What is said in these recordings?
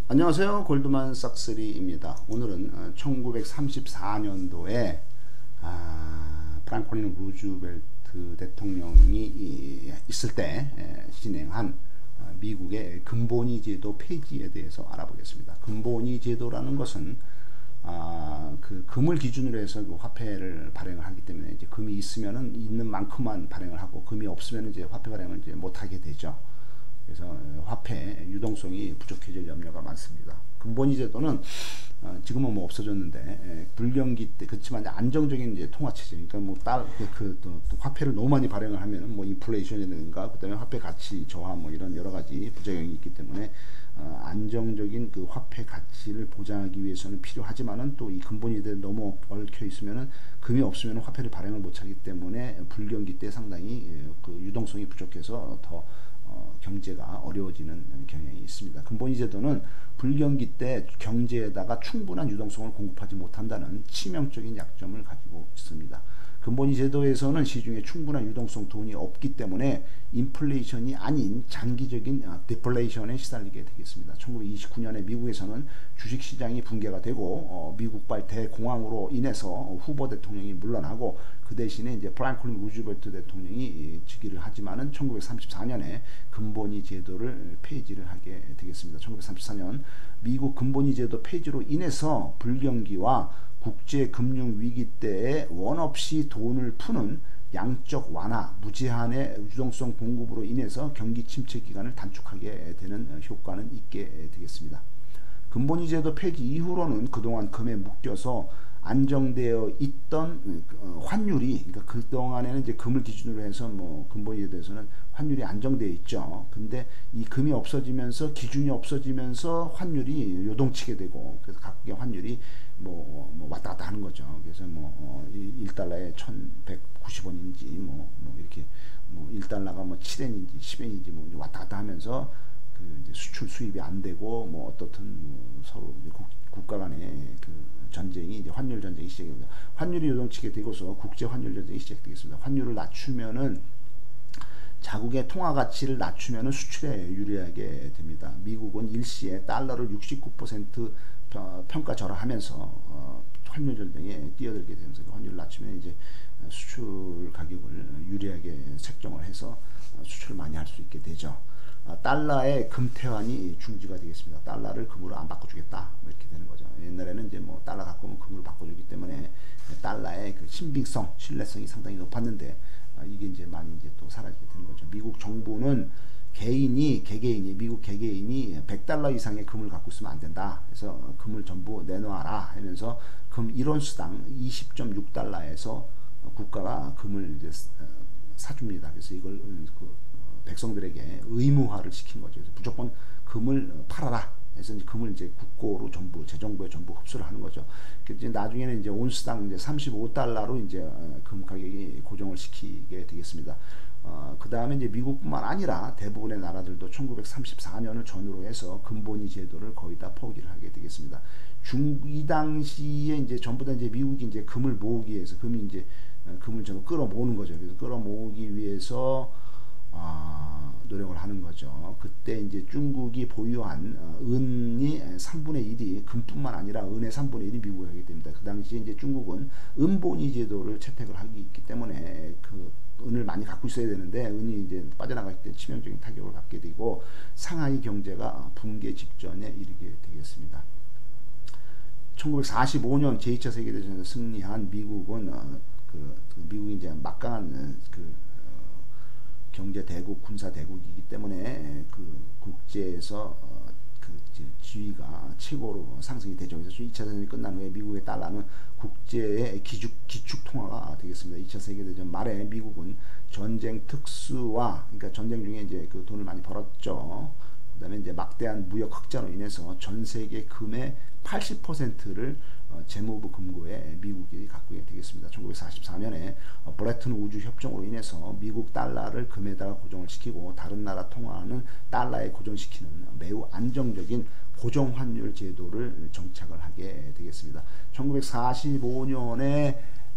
안녕하세요. 골드만삭스리입니다. 오늘은 1934년도에 프랑클린 루즈벨트 대통령이 있을 때 진행한 미국의 금본위 제도 폐지에 대해서 알아보겠습니다. 금본위 제도라는 것은 그 금을 기준으로 해서 그 화폐를 발행을 하기 때문에 이제 금이 있으면은 있는 만큼만 발행을 하고 금이 없으면 이제 화폐 발행을 이제 못 하게 되죠. 그래서 화폐 유동성이 부족해질 염려가 많습니다. 금본위 제도는 지금은 뭐 없어졌는데 불경기 때 그렇지만 안정적인 이제 통화 체제, 그러니까 또 화폐를 너무 많이 발행을 하면은 뭐 인플레이션이라든가 그다음에 화폐 가치 저하 뭐 이런 여러 가지 부작용이 있기 때문에 안정적인 그 화폐 가치를 보장하기 위해서는 필요하지만은 또 이 금본위 제도에 너무 얽혀 있으면은 금이 없으면 화폐를 발행을 못 하기 때문에 불경기 때 상당히 그 유동성이 부족해서 더 경제가 어려워지는 경향이 있습니다. 금본위 제도는 불경기 때 경제에다가 충분한 유동성을 공급하지 못한다는 치명적인 약점을 가지고 있습니다. 금본위 제도에서는 시중에 충분한 유동성 돈이 없기 때문에 인플레이션이 아닌 장기적인 디플레이션에 시달리게 되겠습니다. 1929년에 미국에서는 주식시장이 붕괴가 되고 미국발 대공황으로 인해서 후보 대통령이 물러나고 그 대신에 이제 프랑클린 루즈벨트 대통령이 즉위를 하지만은 1934년에 금본위 제도를 폐지를 하게 되겠습니다. 1934년 미국 금본위 제도 폐지로 인해서 불경기와 국제금융위기 때에 원 없이 돈을 푸는 양적 완화, 무제한의 유동성 공급으로 인해서 경기 침체 기간을 단축하게 되는 효과는 있게 되겠습니다. 금본위 제도 폐지 이후로는 그동안 금에 묶여서 안정되어 있던 환율이, 그러니까 그동안에는 이제 금을 기준으로 해서 뭐 금본위에 대해서는 환율이 안정되어 있죠. 근데 이 금이 없어지면서 기준이 없어지면서 환율이 요동치게 되고, 그래서 각국의 환율이 뭐 왔다 갔다 하는 거죠. 그래서 뭐 1달러에 1190원인지 뭐 이렇게 뭐 1달러가 뭐 7엔인지 10엔인지 뭐 왔다 갔다 하면서 그 이제 수출 수입이 안 되고 뭐 어떻든 뭐 서로 이제 국가 간의 그 전쟁이 이제 환율 전쟁이 시작됩니다. 환율이 요동치게 되고서 국제 환율 전쟁이 시작되겠습니다. 환율을 낮추면은 자국의 통화 가치를 낮추면은 수출에 유리하게 됩니다. 미국은 일시에 달러를 69% 평가절하하면서 환율 전쟁에 뛰어들게 되면서 환율을 낮추면 이제 수출 가격을 유리하게 책정을 해서 수출을 많이 할 수 있게 되죠. 달러의 금태환이 중지가 되겠습니다. 달러를 금으로 안 바꿔주겠다 이렇게 되는 거죠. 옛날에는 이제 뭐 달러 갖고 오면 금으로 바꿔주기 때문에 달러의 그 신빙성, 신뢰성이 상당히 높았는데 이게 이제 많이 이제 또 사라지게 되는 거죠. 미국 정부는 미국 개개인이 100달러 이상의 금을 갖고 있으면 안 된다. 그래서 금을 전부 내놓아라 하면서 금 1온수당 20.6달러에서 국가가 금을 이제 사줍니다. 그래서 이걸 그 백성들에게 의무화를 시킨 거죠. 그래서 무조건 금을 팔아라. 그래서 이제 금을 이제 국고로 전부 재정부에 전부 흡수를 하는 거죠. 그래서 나중에는 이제 온수당 이제 35달러로 이제 금 가격이 고정을 시키게 되겠습니다. 그 다음에 이제 미국뿐만 아니라 대부분의 나라들도 1934년을 전후로 해서 금본위 제도를 거의 다 포기를 하게 되겠습니다. 이 당시에 이제 전부 다 이제 미국이 이제 금을 모으기 위해서 금을 전부 끌어모으는 거죠. 그래서 끌어모으기 위해서 노력을 하는 거죠. 그때 이제 중국이 보유한 은이 3분의 1이 금뿐만 아니라 은의 3분의 1이 미국에 가게 됩니다. 그 당시에 이제 중국은 은본위 제도를 채택을 하기 때문에 그 은을 많이 갖고 있어야 되는데 은이 이제 빠져나갈 때 치명적인 타격을 받게 되고 상하이 경제가 붕괴 직전에 이르게 되겠습니다. 1945년 제2차 세계대전에서 승리한 미국은 미국이 이제 막강한 경제 대국, 군사 대국이기 때문에 그 국제에서 그 지위가 최고로 상승이 되죠. 그래서 2차 대전이 끝난 후에 미국의 달러는 국제의 기축 통화가 되겠습니다. 2차 세계대전 말에 미국은 전쟁 특수와, 그러니까 전쟁 중에 이제 그 돈을 많이 벌었죠. 그다음에 이제 막대한 무역 흑자로 인해서 전 세계 금의 80%를 재무부 금고에 미국이 갖고 되겠습니다. 1944년에 브레튼 우주 협정으로 인해서 미국 달러를 금에다가 고정을 시키고 다른 나라 통화는 달러에 고정시키는 매우 안정적인 고정 환율 제도를 정착을 하게 되겠습니다. 1945년에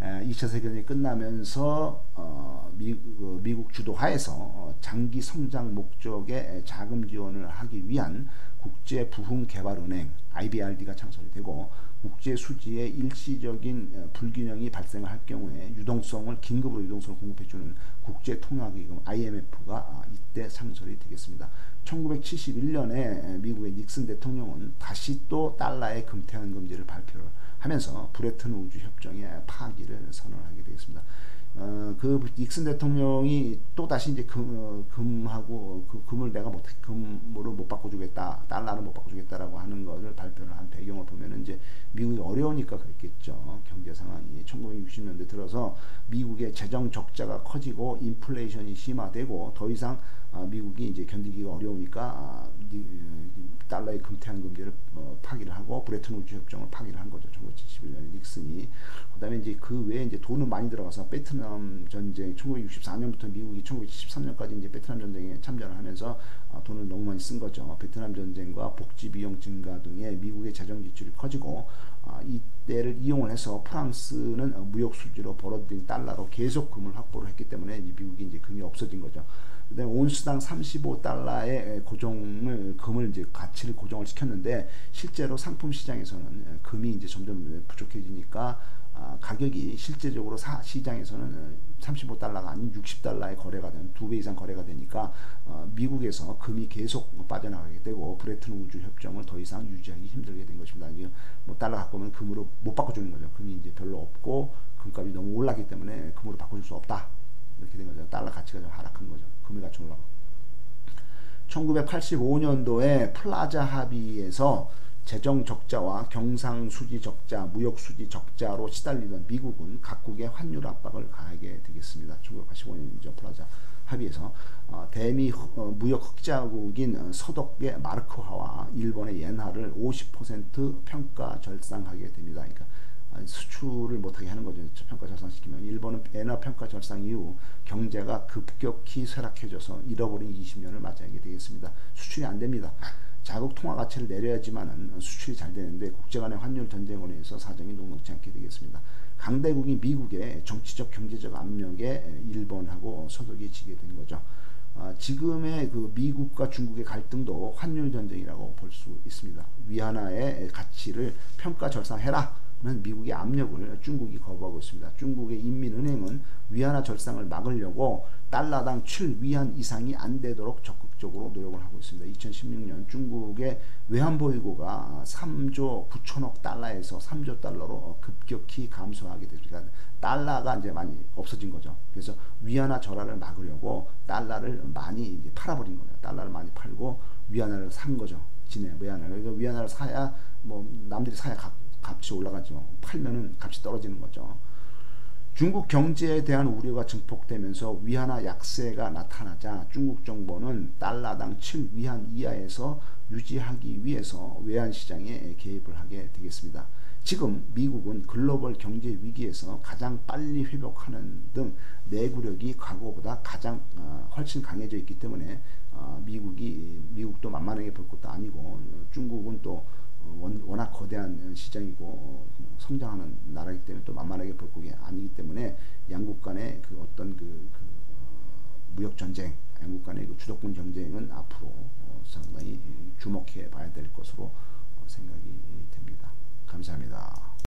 2차 세계대전이 끝나면서 미국 주도하에서 장기 성장 목적의 자금 지원을 하기 위한 국제부흥개발은행 IBRD가 창설이 되고 국제 수지의 일시적인 불균형이 발생을 할 경우에 긴급으로 유동성을 공급해주는 국제통화기금 IMF가 이때 창설이 되겠습니다. 1971년에 미국의 닉슨 대통령은 다시 또 달러의 금태환 금지를 발표를 하면서 브레튼 우주 협정의 파기를 선언하게 되겠습니다. 그 닉슨 대통령이 또 다시 이제 금하고 금을 내가 금으로 못 바꿔주겠다, 달러를 못 바꿔주겠다라고 하는 것을 발표를 한 배경을 보면은 이제 미국이 어려우니까 그랬겠죠. 경제 상황이 1960년대 들어서 미국의 재정 적자가 커지고 인플레이션이 심화되고 더 이상 미국이 이제 견디기가 어려우니까 달러의 금태환 금지를 파기를 하고 브레튼 우주 협정을 파기를 한 거죠. 1971년에 닉슨이. 그다음에 이제 그 외에 이제 돈은 많이 들어가서 베트남 전쟁 1964년부터 미국이 1973년까지 이제 베트남 전쟁에 참전을 하면서 돈을 너무 많이 쓴 거죠. 베트남 전쟁과 복지 비용 증가 등의 미국의 재정 지출이 커지고 이때를 이용을 해서 프랑스는 무역 수지로 벌어들인 달러로 계속 금을 확보를 했기 때문에 미국이 이제 금이 없어진 거죠. 그다음에 온스당 35달러의 금을 이제 가치를 고정을 시켰는데 실제로 상품 시장에서는 금이 이제 점점 부족해지니까 가격이 실제적으로 시장에서는 35달러가 아닌 60달러의 거래가 되는 2배 이상 거래가 되니까 미국에서 금이 계속 빠져나가게 되고 브레튼 우주 협정을 더 이상 유지하기 힘들게 된 것입니다. 이게 뭐 달러 갖고 오면 금으로 못 바꿔주는 거죠. 금이 이제 별로 없고 금값이 너무 올랐기 때문에 금으로 바꿔줄 수 없다. 이렇게 된 거죠. 달러 가치가 좀 하락한 거죠. 금의 가치 올라가. 1985년도에 플라자 합의에서 재정 적자와 경상 수지 적자, 무역 수지 적자로 시달리던 미국은 각국의 환율 압박을 가하게 되겠습니다. 1985년이죠. 플라자 합의에서 대미 무역 흑자국인 서독의 마르크화와 일본의 엔화를 50% 평가 절상하게 됩니다. 그러니까 수출을 못하게 하는 거죠. 평가 절상시키면. 일본은 엔화 평가 절상 이후 경제가 급격히 쇠락해져서 잃어버린 20년을 맞이하게 되겠습니다. 수출이 안 됩니다. 자국 통화 가치를 내려야지만 수출이 잘 되는데 국제 간의 환율 전쟁으로 인해서 사정이 녹록지 않게 되겠습니다. 강대국인 미국의 정치적 경제적 압력에 일본하고 서독이 지게 된 거죠. 지금의 그 미국과 중국의 갈등도 환율 전쟁이라고 볼 수 있습니다. 위안화의 가치를 평가 절상해라 는 미국의 압력을 중국이 거부하고 있습니다. 중국의 인민은행은 위안화 절상을 막으려고 달러당 7위안 이상이 안 되도록 적극적으로 노력을 하고 있습니다. 2016년 중국의 외환보유고가 3조 9천억 달러에서 3조 달러로 급격히 감소하게 됐습니다. 달러가 이제 많이 없어진 거죠. 그래서 위안화 절하를 막으려고 달러를 많이 이제 팔아버린 거예요. 달러를 많이 팔고 위안화를 산 거죠. 위안화를. 그래서 위안화를 사야 뭐 남들이 사야 값이 올라가죠. 팔면은 값이 떨어지는 거죠. 중국 경제에 대한 우려가 증폭되면서 위안화 약세가 나타나자 중국 정부는 달러당 7위안 이하에서 유지하기 위해서 외환시장에 개입을 하게 되겠습니다. 지금 미국은 글로벌 경제 위기에서 가장 빨리 회복하는 등 내구력이 과거보다 훨씬 강해져 있기 때문에 미국도 만만하게 볼 것도 아니고 중국은 또 워낙 거대한 시장이고 성장하는 나라이기 때문에 또 만만하게 볼 것이 아니기 때문에 양국 간의 그 어떤 무역 전쟁, 양국 간의 그 주도권 경쟁은 앞으로 상당히 주목해 봐야 될 것으로 생각이 됩니다. 감사합니다.